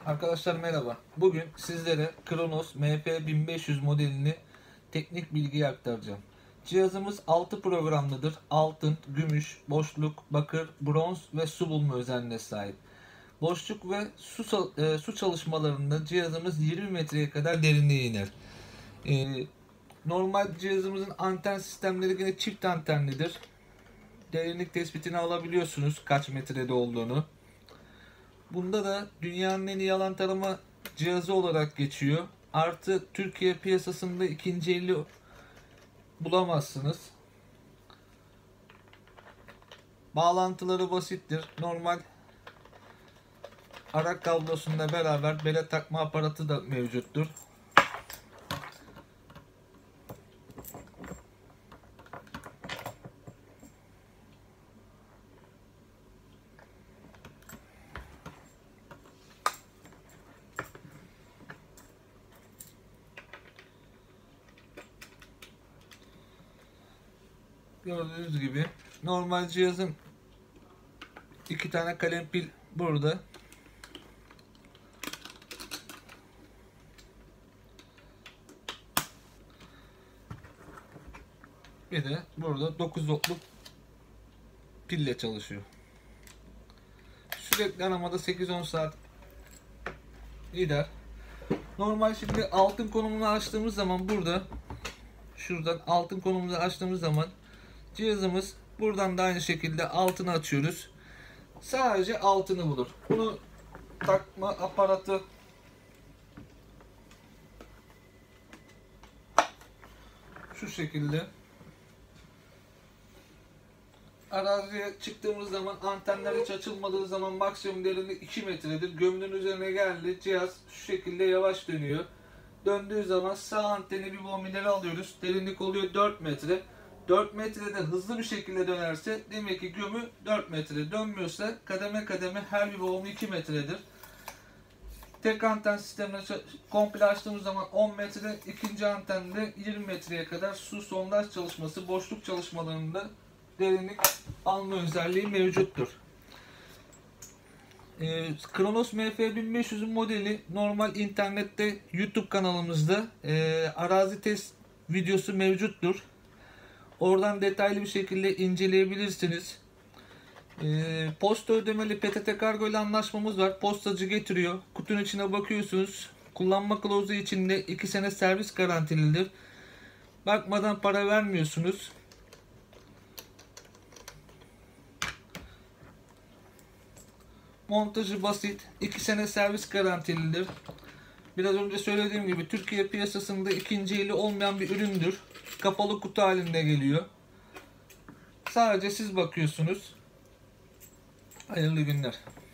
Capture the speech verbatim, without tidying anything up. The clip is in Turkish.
Arkadaşlar merhaba. Bugün sizlere Kronos M F bin beş yüz modelini teknik bilgi aktaracağım. Cihazımız altı programlıdır. Altın, gümüş, boşluk, bakır, bronz ve su bulma özelliğine sahip. Boşluk ve su, e, su çalışmalarında cihazımız yirmi metreye kadar derinliğe iner. E, normal cihazımızın anten sistemleri yine çift antenlidir. Derinlik tespitini alabiliyorsunuz kaç metrede olduğunu. Bunda da dünyanın en iyi alan tarama cihazı olarak geçiyor. Artı Türkiye piyasasında ikinci eli bulamazsınız. Bağlantıları basittir. Normal ara kablosunda beraber bele takma aparatı da mevcuttur. Gördüğünüz gibi normal cihazın iki tane kalem pil burada. Bir de burada dokuz voltluk pille çalışıyor. Sürekli aramada sekiz on saat gider. Normal şimdi altın konumunu açtığımız zaman burada şuradan altın konumunu açtığımız zaman cihazımız buradan da aynı şekilde altını açıyoruz. Sadece altını bulur. Bunu takma aparatı şu şekilde. Araziye çıktığımız zaman antenler hiç açılmadığı zaman maksimum derinlik iki metredir. Gömünün üzerine geldi. Cihaz şu şekilde yavaş dönüyor. Döndüğü zaman sağ anteni bir bombinleri alıyoruz. Derinlik oluyor dört metre. dört metrede hızlı bir şekilde dönerse demek ki gömü dört metre. Dönmüyorsa kademe kademe her bir boğumu iki metredir. Tek anten sistemini komple açtığımız zaman on metre, ikinci antende yirmi metreye kadar su sondaj çalışması, boşluk çalışmalarında derinlik alma özelliği mevcuttur. Ee, Kronos M F bin beş yüzün modeli normal internette YouTube kanalımızda e, arazi test videosu mevcuttur. Oradan detaylı bir şekilde inceleyebilirsiniz. Ee, posta ödemeli P T T Kargo ile anlaşmamız var. Postacı getiriyor. Kutunun içine bakıyorsunuz. Kullanma kılavuzu içinde iki sene servis garantilidir. Bakmadan para vermiyorsunuz. Montajı basit. iki sene servis garantilidir. Biraz önce söylediğim gibi Türkiye piyasasında ikinci eli olmayan bir üründür. Kapalı kutu halinde geliyor. Sadece siz bakıyorsunuz. Hayırlı günler.